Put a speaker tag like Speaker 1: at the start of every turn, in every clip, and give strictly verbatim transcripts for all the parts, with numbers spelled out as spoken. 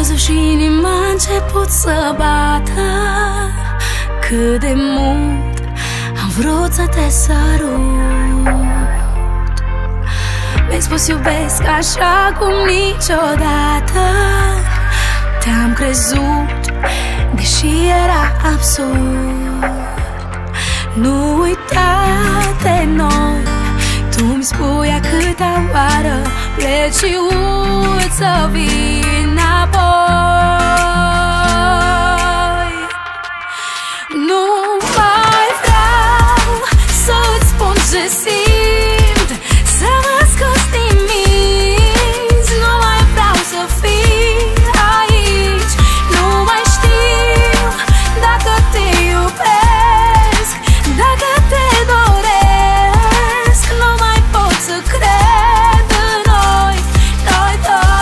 Speaker 1: văzut și inima a început să bată. Cât de mult am vrut să te sărut. Mi-ai spus iubesc așa cum niciodată. Te-am crezut, deși era absurd. Nu uita de noi. Tu-mi spui a câta oară pleci și uiți să vii înapoi. Nu mai vreau să-ți spun ce simt, să mă scoți din minți. Nu mai vreau să fii aici. Nu mai știu dacă te iubesc, dacă te doresc. Nu mai pot să cred în noi, noi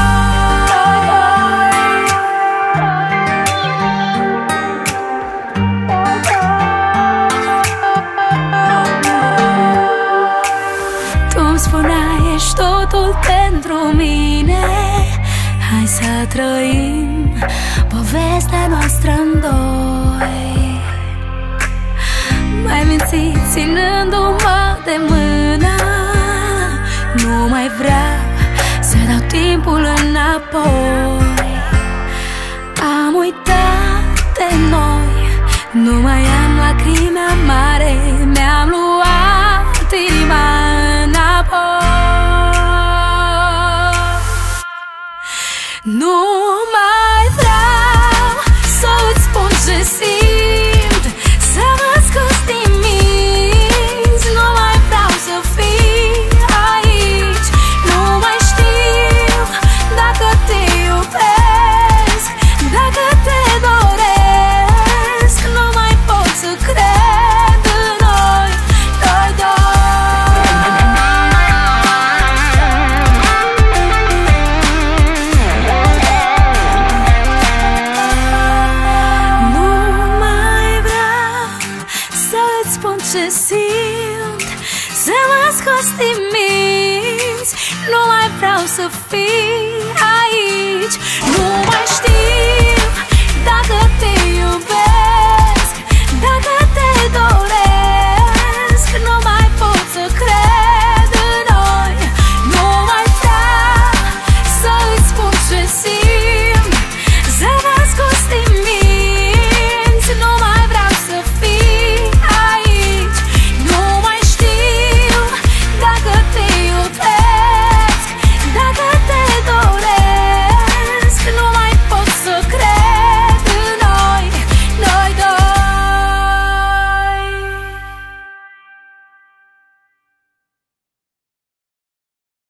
Speaker 1: Tu-mi spuneai ești totul pentru mine. Hai să trăim povestea noastră în doi. M-ai mințit ținându-mă de mână. Nu mai vreau să dau timpul înapoi. Am uitat de noi. Nu mai am lacrimi amare. Mi-am luat inima înapoi. Nu mai vreau să-ți spun ce simt, să mă scoți din minți. Nu mai vreau să fii aici. Nu mai știu dacă te iubesc, dacă te doresc. Nu mai pot să cred în noi, noi doi. Nu mai vreau să-ți spun ce simt, să mă scoți din minți. Nu mai vreau să fii